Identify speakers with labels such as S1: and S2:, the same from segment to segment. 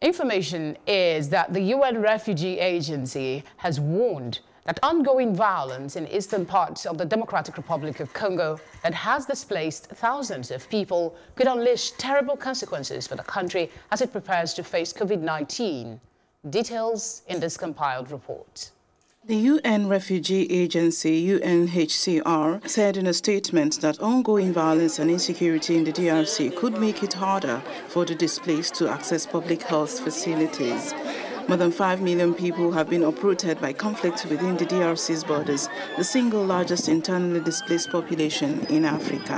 S1: Information is that the UN Refugee Agency has warned that ongoing violence in eastern parts of the Democratic Republic of Congo that has displaced thousands of people could unleash terrible consequences for the country as it prepares to face COVID-19. Details in this compiled report.
S2: The UN Refugee Agency, UNHCR, said in a statement that ongoing violence and insecurity in the DRC could make it harder for the displaced to access public health facilities. More than 5 million people have been uprooted by conflict within the DRC's borders, the single largest internally displaced population in Africa.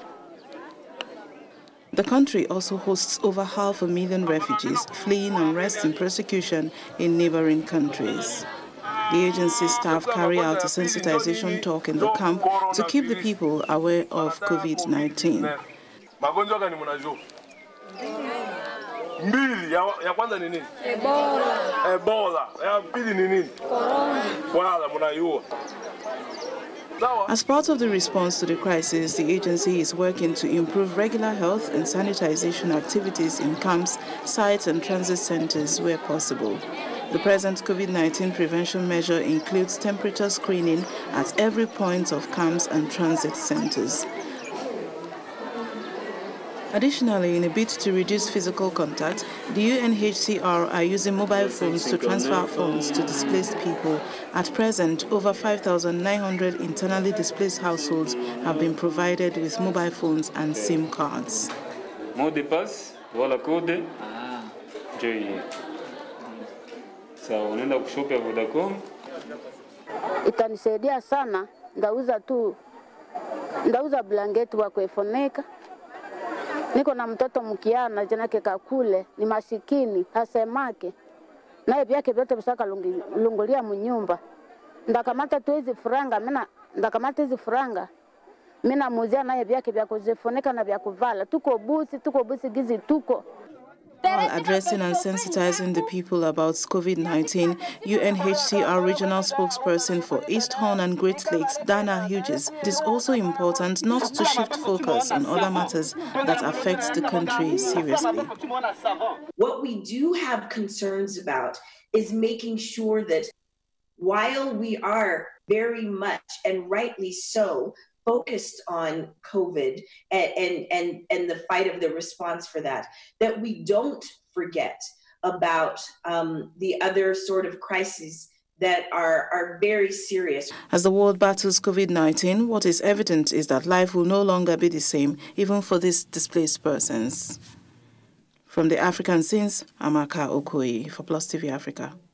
S2: The country also hosts over 500,000 refugees fleeing unrest and persecution in neighboring countries. The agency staff carry out a sensitization talk in the camp to keep the people aware of COVID-19. As part of the response to the crisis, the agency is working to improve regular health and sanitization activities in camps, sites and transit centers where possible. The present COVID-19 prevention measure includes temperature screening at every point of camps and transit centers. Additionally, in a bid to reduce physical contact, the UNHCR are using mobile phones to transfer funds to displaced people. At present, over 5,900 internally displaced households have been provided with mobile phones and SIM cards.
S3: Itanisaidia sana, ndauza blanketi wa kuifunika. Niko na mtoto mkiana jana kakule ni masikini hasemake. Naye vyake vyote visaka lungulia mnyumba. Ndakamata tu hizi franga. Mina muzia naye vyake vya kuzifunika na vya kuvala. Tuko busi gizi tuko.
S2: While addressing and sensitizing the people about COVID-19, UNHCR regional spokesperson for East Horn and Great Lakes, Dana Hughes, it is also important not to shift focus on other matters that affect the country seriously.
S4: What we do have concerns about is making sure that while we are very much, and rightly so, focused on COVID and the fight of the response for that we don't forget about the other sort of crises that are very serious.
S2: As the world battles COVID-19, what is evident is that life will no longer be the same, even for these displaced persons. From the African scenes, I'm Amaka Okoye for Plus TV Africa.